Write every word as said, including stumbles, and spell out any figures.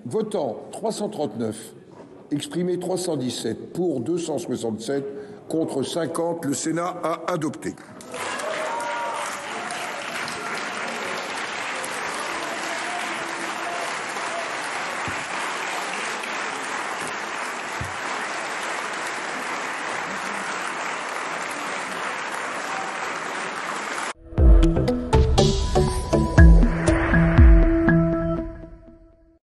Votant trois cent trente-neuf, exprimé trois cent dix-sept, pour deux cent soixante-sept, contre cinquante, le Sénat a adopté.